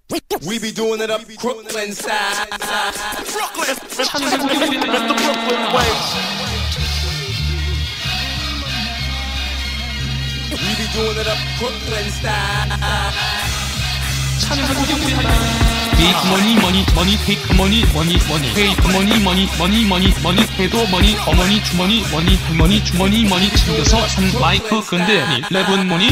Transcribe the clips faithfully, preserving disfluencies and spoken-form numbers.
We be doing it up Brooklyn style. Brooklyn, the Brooklyn way. We be doing it up Brooklyn style. Take money, money, money, take money, money, money, take money, money, money, money, money, 해도 money, 어머니 주머니, money, 할머니 주머니, money 챙겨서 산 마이크 근데 니 랩은 뭐니?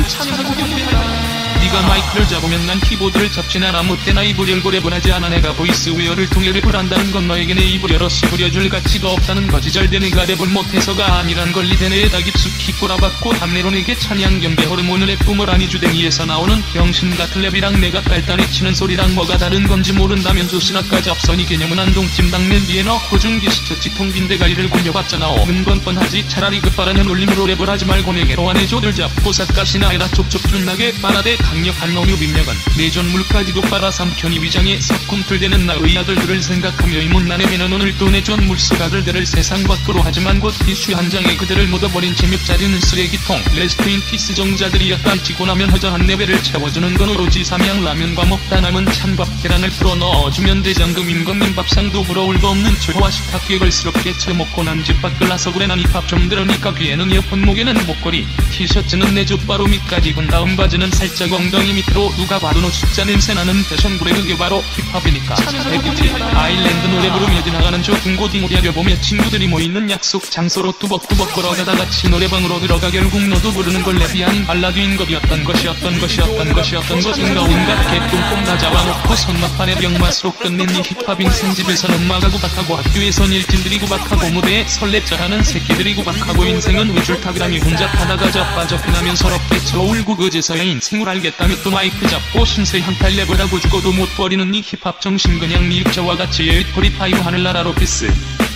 네가 마이크를 잡으면 난 키보드를 잡지 난 아무 때나 입을 열고 랩을 하지 않아 내가 보이스웨어를 통해 랩을 한다는 건 너에게 내 입을 열어 씹으려줄 가치가 없다는 거지 절대 내가 랩을 못해서가 아니란 권리 내에다 깊숙이 꼬라박고 담내로 내게 찬양 경계 호르몬을 뿜을 아니 주댕이에서 나오는 병신 같은 랩이랑 내가 딸딸이 치는 소리랑 뭐가 다른 건지 모른다면 조신학까지 앞서니 개념은 한동찜 당면 위에 넣고 중기시켰지 통빈대가리를 굴려봤잖아 없는 건 뻔하지 차라리 급발하는 울림으로 랩을 하지 말고 내게로 안에 조들 잡고 삿갓이나 해라 촉촉 준나게 빨아대 강력한 너뮤 빈력은 내전물까지도 빨아삼켜니 위장에 삭꿈틀대는 나의 아들들을 생각하며 이 못난의 매는 오늘 또 내전물속 아들들을 세상 밖으로 하지만 곧 티슈 한 장에 그들을 묻어버린 제육자리는 쓰레기통 레스트 인 피스 정자들이 약간 지고 나면 허전한 내 배를 채워주는 건 오로지 삼양라면과 먹다 남은 찬밥 계란을 풀어 넣어주면 대장금 임금님 밥상도 부러울 거 없는 초화 식탁 계걸스럽게 채먹고 난 집 밖을 나서 그래 난 힙합 좀 들으니까 귀에는 이어폰 목에는 목걸이 티셔츠는 내 족바로 밑까지 입은 다음 바지는 살짝 엉덩이 밑으로 누가 봐도 너 숫자 냄새나는 패션브레 그게 바로 힙합이니까 에피티 아일랜드 노래 부르며 지나가는 저 군고딩 오리하려 보며 친구들이 모이는 약속 장소로 뚜벅뚜벅 걸어가다 같이 노래방으로 들어가 결국 너도 부르는 걸 랩이 아닌 발라드인 것이었던 것이었던 것이었던 것이었던 것인가 온갖 개똥똥 다 잡아놓고 손막판에 병맛으로 끝낸 이 힙합 인생집에선 엄마가 구박하고 학교에선 일진들이 구박하고 무대에 설렙잘하는 새끼들이 구박하고 인생은 외줄타기라며 혼자 타다가 자빠져 피나면 서럽게 저 울고 그제서야 인생을 알겠다며 또 마이크 잡고 신세 한탈 랩을 하고 죽어도 못 버리는 이 힙합 정신 그냥 니 입자와 같이 에이토리 파이브 하늘나라로 피스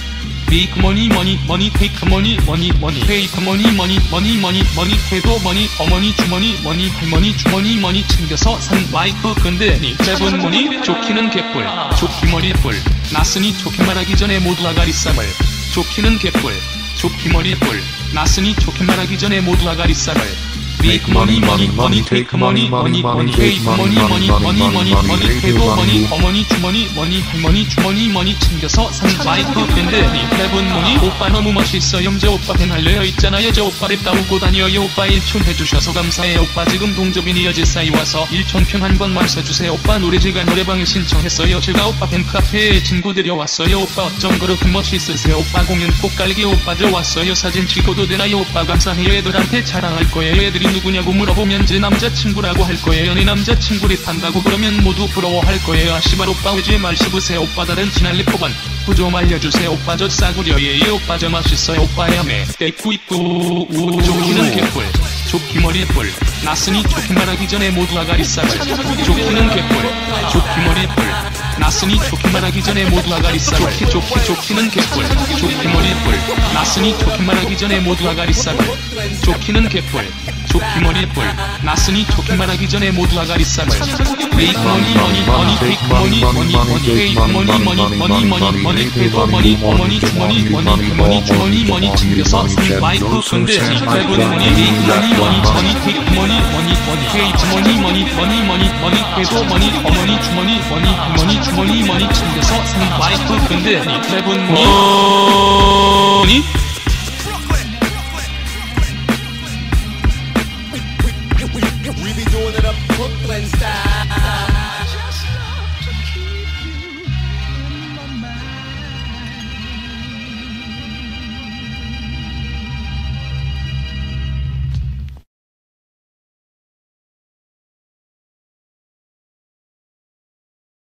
Make money, money, money, take money, money, money, take money, money, money, money, money, 해도 money, 어머니 주머니, money, 할머니 주머니, money 챙겨서 산 마이크 근데 니 랩은 뭐니? 좋기는 개뿔, 좋기 머리 뿔, 나으니 좋게 말하기 전에 모두 아가리쌈을 좋기는 개뿔, 좋기 머리 뿔, 나으니 좋게 말하기 전에 모두 아가리쌈을 Make money, money, money, take money, money, money, take money, money, money, money, money, 해도 money, 어머니 주머니, money, 할머니 주머니, money 챙겨서 산 마이크 밴드 니 랩은 뭐니? 오빠 너무 멋있어요 저 오빠 팬 할래요 있잖아요 저 오빠 랩 따오고 다녀요 오빠 일촌 해주셔서 감사해요 오빠 지금 동접이니 여제 사이 와서 일촌평 한 번만 써주세요 오빠 노래 제가 노래방에 신청했어요 제가 오빠 팬 카페에 친구들이 왔어요 오빠 어쩜 그렇게 멋있으세요 오빠 공연 꼭 갈게 오빠 저 왔어요 사진 찍어도 되나요 오빠 감사해요 애들한테 자랑할 거예요 애들이 누구냐고 물어보면 제 남자친구라고 할 거예요 네 남자친구를 탄다고 그러면 모두 부러워할 거예요 아 씨발 오빠 왜지 말 씹으세요 오빠 다른 친할리 포반 후 좀 알려주세요 오빠 저 싸구려 예예 오빠 저 맛있어요 오빠야 매 떼꾸 입구 우 좋기는 개뿔 좋기 머리에 뿔 나으니 좋게 말하기 전에 모두 아가리쌈을 좋기는 개뿔 좋기 머리에 뿔 나으니 좋게 말하기 전에 모두 아가리쌈을 좋기 좋기 좋기는 개뿔 좋기 머리에 뿔 나으니 좋게 말하기 전에 모두 아가리쌈을 좋기는 개뿔 좋기 머리에 뿔 나으니 좋게 말하기 전에 모두 아가리쌈을 Make money money money take money money money take money money money money money 해도 money 어머니 주머니 money 할머니 주머니 money 챙겨서 산 마이크 근데 니 랩은 뭐니 Make money money money take money money money take money money money money money 해도 money 어머니 주머니 money 할머니 주머니 money 챙겨서 산 마이크 근데 니 랩은 뭐니